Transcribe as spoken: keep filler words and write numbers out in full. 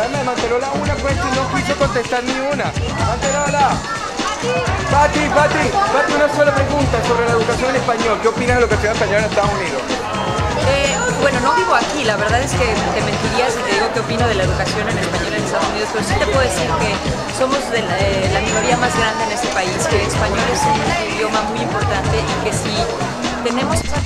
Además, Manterola una cuenta y no quiso contestar ni una. Manterola. Pati, Pati, Pati, una sola pregunta sobre la educación en español. ¿Qué opinas de la educación en español en Estados Unidos? Eh, bueno, no vivo aquí, la verdad es que te mentiría si te digo qué opino de la educación en español en Estados Unidos, pero sí te puedo decir que somos de la, eh, la minoría más grande en este país, que el español es un idioma muy importante y que si tenemos